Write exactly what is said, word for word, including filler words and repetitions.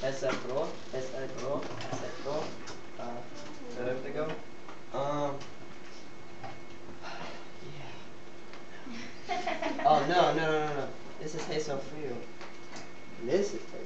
S L Pro, S L Pro, S L Pro. Uh, is that everything go? Um. Yeah. Oh no no no no no! This is Hazel Frio. This is